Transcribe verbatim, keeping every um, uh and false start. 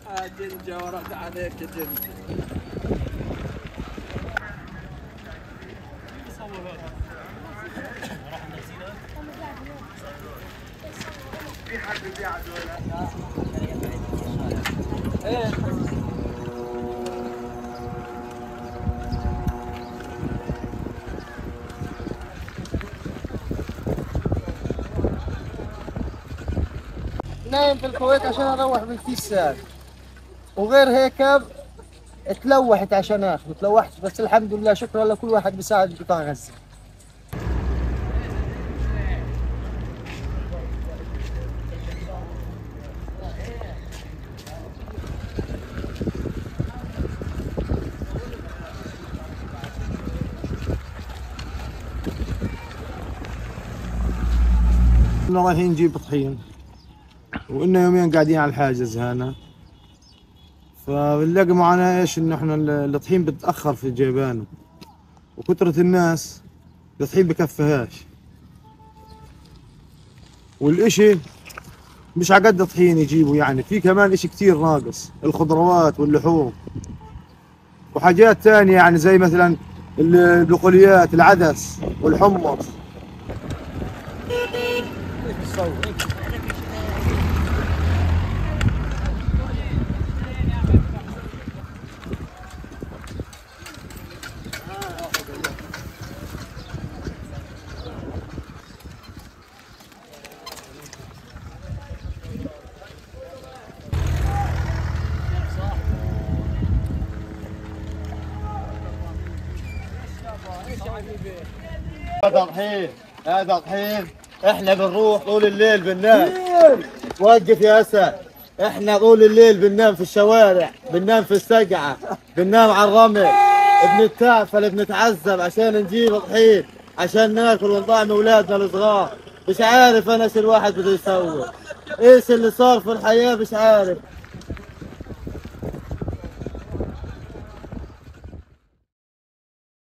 جنجة ورد عليك جنجة. في حد بيبيع دولة؟ ايه نايم في الكويت عشان اروح بالكيسات، وغير هيك تلوحت عشان اخذ، تلوحت بس الحمد لله شكرا لكل واحد بيساعد قطاع غزة. كنا رايحين نجيب طحين وإنا يومين قاعدين على الحاجز هنا، فبنلاقي معنا ايش انه احنا الطحين بتأخر في جيبانه، وكثرة الناس الطحين بكفهاش، والاشي مش على قد طحين يجيبوا، يعني في كمان اشي كثير ناقص، الخضروات واللحوم وحاجات ثانية يعني زي مثلا البقوليات، العدس والحمص. هذا طحين، هذا طحين، احنا بنروح طول الليل بننام. وقف يا اسد، احنا طول الليل بننام في الشوارع، بننام في السقعة، بننام على الرمل، بنتعفل بنتعذب عشان نجيب طحين، عشان ناكل ونطعم اولادنا الصغار. مش عارف انا ايش الواحد بده يسوي، ايش اللي صار في الحياة مش عارف.